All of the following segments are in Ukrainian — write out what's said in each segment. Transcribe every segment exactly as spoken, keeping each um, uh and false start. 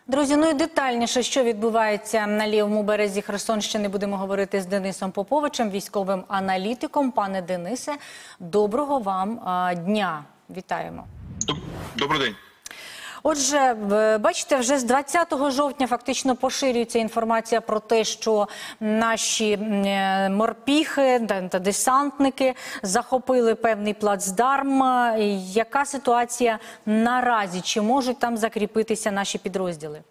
Друзі, ну і детальніше, що відбувається на лівому березі Херсонщини, будемо говорити з Денисом Поповичем, військовим аналітиком. Пане Денисе, доброго вам а, дня. Вітаємо. Добрий день. Отже, бачите, вже з двадцятого жовтня фактично поширюється інформація про те, що наші морпіхи та десантники захопили певний плацдарм. Яка ситуація наразі? Чи можуть там закріпитися наші підрозділи?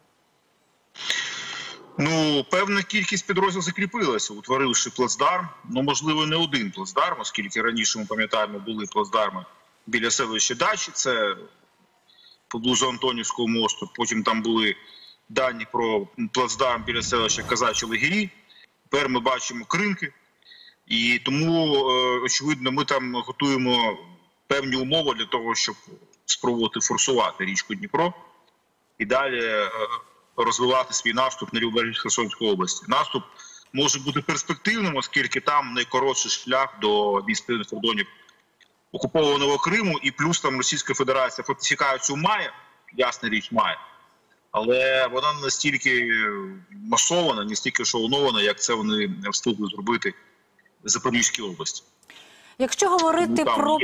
Ну, певна кількість підрозділів закріпилася, утворивши плацдарм. Ну, можливо, не один плацдарм, оскільки раніше, ми пам'ятаємо, були плацдарми біля селища Дачі, це поблизу Антонівського мосту. Потім там були дані про плацдарм біля селища Казачі Легірі. Тепер ми бачимо Кринки. І тому, очевидно, ми там готуємо певні умови для того, щоб спробувати форсувати річку Дніпро і далі розвивати свій наступ на лівобережжі Херсонської області. Наступ може бути перспективним, оскільки там найкоротший шлях до адміністративних кордонів окупованого Криму, і плюс там Російська Федерація фортифікацію має, ясна річ має, але вона не настільки масована, не стільки шалонована, як це вони встигли зробити в Запорізькій області. Якщо говорити ну, про...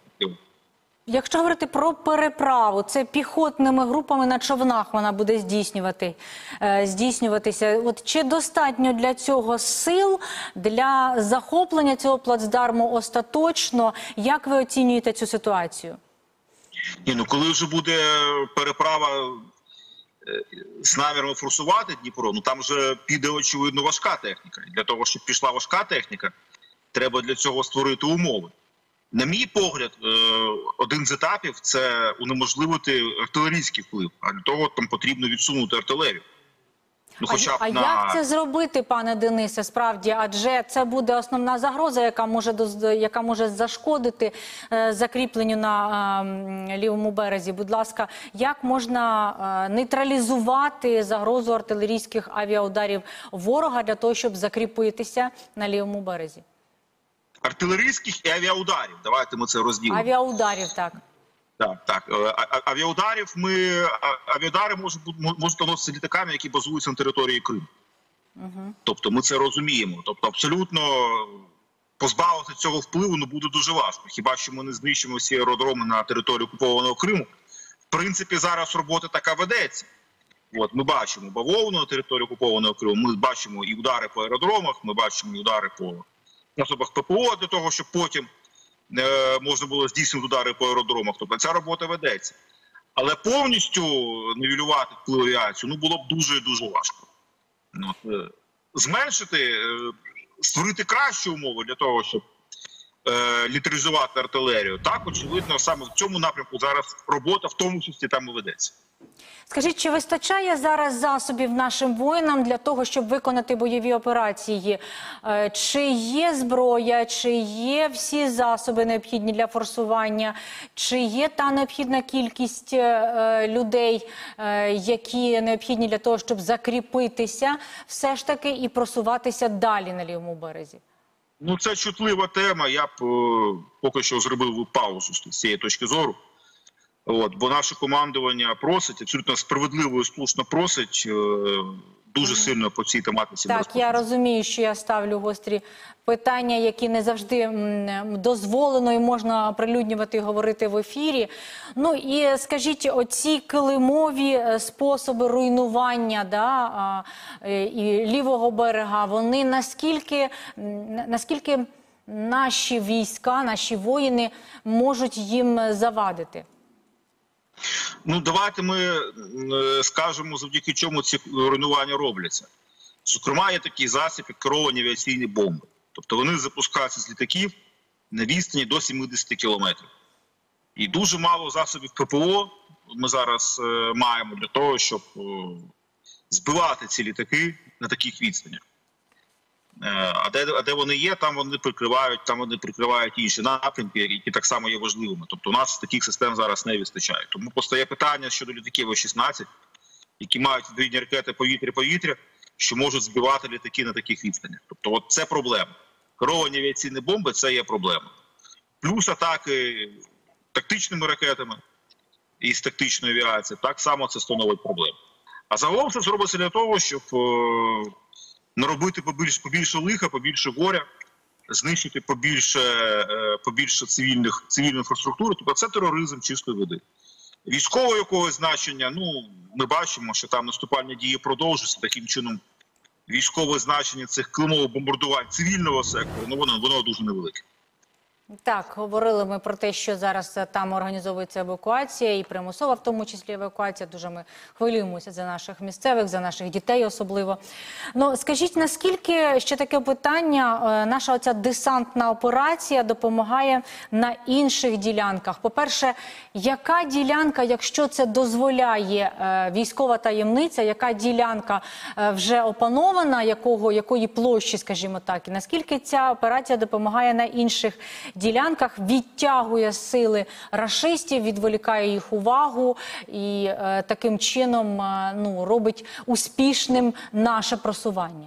Якщо говорити про переправу, це піхотними групами на човнах вона буде здійснювати, е, здійснюватися. От чи достатньо для цього сил, для захоплення цього плацдарму остаточно? Як ви оцінюєте цю ситуацію? Ні, ну коли вже буде переправа е, з наміром форсувати Дніпро, ну там вже піде, очевидно, важка техніка. І для того, щоб пішла важка техніка, треба для цього створити умови. На мій погляд, один з етапів – це унеможливити артилерійський вплив, а для того там потрібно відсунути артилерію. Ну, хоча б а на... як це зробити, пане Денисе, справді? Адже це буде основна загроза, яка може, яка може зашкодити е, закріпленню на е, лівому березі. Будь ласка, як можна е, нейтралізувати загрозу артилерійських авіаударів ворога для того, щоб закріпитися на лівому березі? Артилерійських і авіаударів. Давайте ми це розділимо. Авіаударів, так. Так, так. Авіаударів ми... Авіаудари можуть, можуть наноситися літаками, які базуються на території Криму. Угу. Тобто ми це розуміємо. Тобто абсолютно позбавити цього впливу ну, буде дуже важко. Хіба що ми не знищимо всі аеродроми на території окупованого Криму. В принципі, зараз робота така ведеться. От, ми бачимо бавовну на території окупованого Криму, ми бачимо і удари по аеродромах, ми бачимо і удари по засобах ППО для того, щоб потім е, можна було здійснити удари по аеродромах. Тобто ця робота ведеться. Але повністю нівелювати вплив авіацію ну, було б дуже-дуже важко. От, е, зменшити, е, створити кращі умови для того, щоб е, літеризувати артилерію. Так, очевидно, саме в цьому напрямку зараз робота, в тому числі, там і ведеться. Скажіть, чи вистачає зараз засобів нашим воїнам для того, щоб виконати бойові операції? Чи є зброя, чи є всі засоби необхідні для форсування? Чи є та необхідна кількість людей, які необхідні для того, щоб закріпитися все ж таки і просуватися далі на лівому березі? Ну, це чутлива тема. Я б поки що зробив паузу з цієї точки зору. От, бо наше командування просить, абсолютно справедливо і слушно просить, е, дуже mm-hmm. сильно по цій тематиці. Так, я розумію, що я ставлю гострі питання, які не завжди м, дозволено і можна оприлюднювати і говорити в ефірі. Ну і скажіть, оці килимові способи руйнування да, а, і лівого берега, вони наскільки, наскільки наші війська, наші воїни можуть їм завадити? Ну, давайте ми скажемо, завдяки чому ці руйнування робляться. Зокрема, є такий засіб, як керовані авіаційні бомби. Тобто вони запускаються з літаків на відстані до сімдесят кілометрів. І дуже мало засобів ППО ми зараз е, маємо для того, щоб е, збивати ці літаки на таких відстанях. Е, а, де, а де вони є, там вони прикривають, там вони прикривають інші напрямки, які так само є важливими. Тобто у нас таких систем зараз не вистачає. Тому постає питання щодо літаків О шістнадцять, які мають відповідні ракети повітря-повітря, що можуть збивати літаки на таких відстанях. Тобто от це проблема. Керовані авіаційні бомби – це є проблема. Плюс атаки тактичними ракетами із тактичної авіації, так само це становить проблему. А загалом це зробиться для того, щоб е, наробити побільше, побільше лиха, побільше горя, знищити побільше, е, побільше цивільних, цивільної інфраструктури. Тобто це тероризм чистої води. Військового якогось значення, ну, ми бачимо, що там наступальні дії продовжуються. Таким чином, військове значення цих килимових бомбардувань цивільного сектору, ну, воно, воно дуже невелике. Так, говорили ми про те, що зараз там організовується евакуація і примусова, в тому числі евакуація. Дуже ми хвилюємося за наших місцевих, за наших дітей особливо. Ну, скажіть, наскільки, ще таке питання, наша оця десантна операція допомагає на інших ділянках? По-перше, яка ділянка, якщо це дозволяє військова таємниця, яка ділянка вже опанована, якого, якої площі, скажімо так, і наскільки ця операція допомагає на інших ділянках, відтягує сили рашистів, відволікає їх увагу і е, таким чином е, ну, робить успішним наше просування?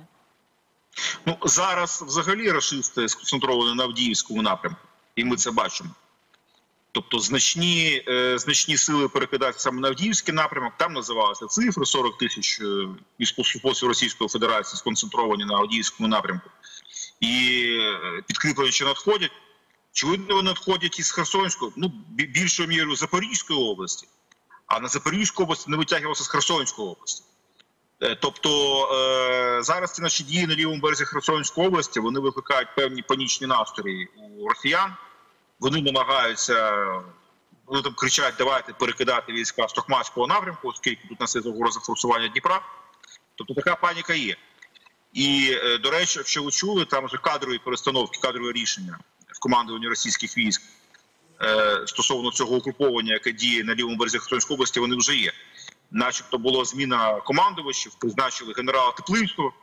Ну, зараз взагалі рашисти сконцентровані на Авдіївському напрямку, і ми це бачимо. Тобто значні, е, значні сили перекидаються саме на Авдіївський напрямок, там називалися цифри, сорок тисяч військовослужбовців Російської Федерації сконцентровані на Авдіївському напрямку. І підкріплення, що надходять, очевидно, вони надходять із Херсонської, ну, більшою мірою Запорізької області, а на Запорізьку область не витягувалися з Херсонської області. Тобто е, зараз ці наші дії на лівому березі Херсонської області, вони викликають певні панічні настрої у росіян. Вони намагаються, вони там кричать, давайте перекидати війська з Токмацького напрямку, оскільки тут у нас є загроза форсування Дніпра. Тобто така паніка є. І, е, до речі, якщо ви чули, там вже кадрові перестановки, кадрові рішення в командуванні російських військ е, стосовно цього угруповання, яке діє на лівому березі Херсонської області, вони вже є. Начебто була зміна командувачів, призначили генерала Теплинського,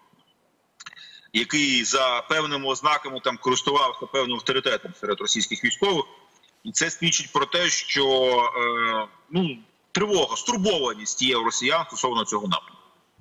який за певними ознаками там користувався певним авторитетом серед російських військових. І це свідчить про те, що е, ну, тривога, стурбованість є у росіян стосовно цього напрямку.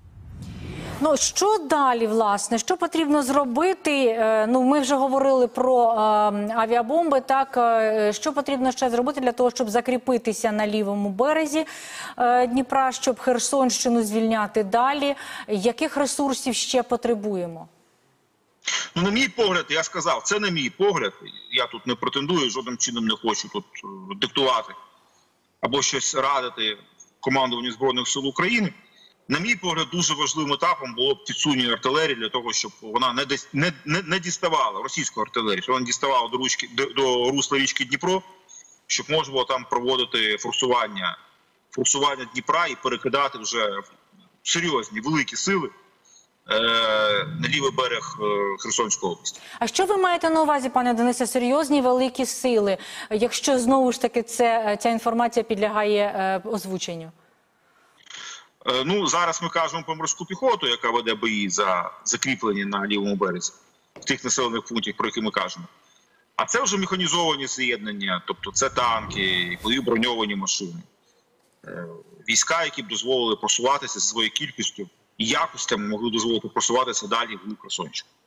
Ну, що далі, власне? Що потрібно зробити? Ну, ми вже говорили про е, авіабомби, так? Що потрібно ще зробити для того, щоб закріпитися на лівому березі е, Дніпра, щоб Херсонщину звільняти далі? Яких ресурсів ще потребуємо? Ну, на мій погляд, я сказав, це не мій погляд. Я тут не претендую, жодним чином не хочу тут диктувати або щось радити командуванню Збройних сил України. На мій погляд, дуже важливим етапом було б підсунення артилерії для того, щоб вона не, не, не, не діставала, російську артилерію, щоб вона діставала до, ручки, до, до русла річки Дніпро, щоб можна було там проводити форсування, форсування Дніпра і перекидати вже серйозні, великі сили е, на лівий берег е, Херсонської області. А що ви маєте на увазі, пане Денисе, серйозні, великі сили, якщо знову ж таки це, ця інформація підлягає е, озвученню? Ну, зараз ми кажемо про морську піхоту, яка веде бої за закріплення на лівому березі, в тих населених пунктах, про які ми кажемо. А це вже механізовані з'єднання, тобто це танки, бої броньовані машини. Війська, які б дозволили просуватися зі своєю кількістю і якостями, могли дозволити просуватися далі в Херсонщину.